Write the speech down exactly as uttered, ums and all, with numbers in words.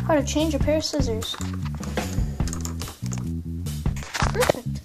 How to change a pair of scissors. Perfect.